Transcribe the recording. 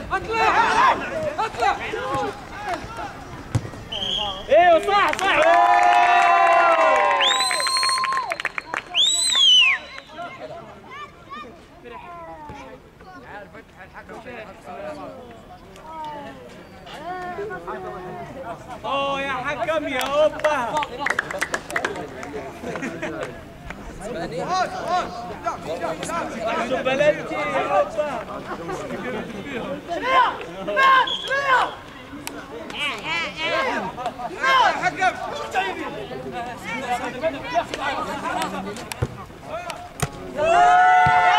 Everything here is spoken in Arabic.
اطلع اطلع. ايوه صح صح. اوه يا حكم يا اوبا. شو بلدتي يا اوبا. حكم